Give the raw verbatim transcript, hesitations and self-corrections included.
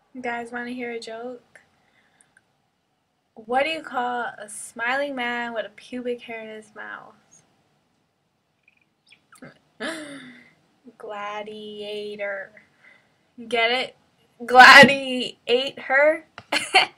You guys want to hear a joke? What do you call a smiling man with a pubic hair in his mouth? Gladiator. Get it? Gladiator.